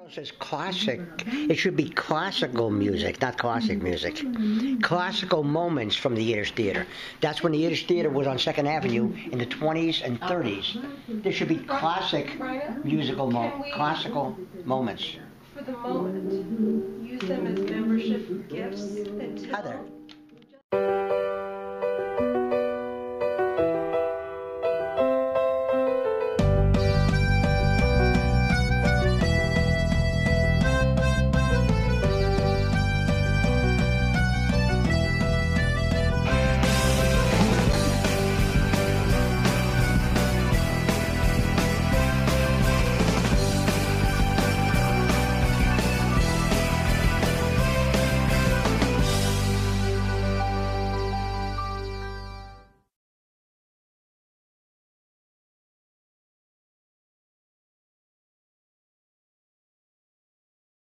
It says classic. It should be classical music, not classic music. Classical moments from the Yiddish theater. That's when the Yiddish theater was on Second Avenue in the 20s and 30s. There should be classic classical moments. For the moment, use them as membership gifts that tell Heather.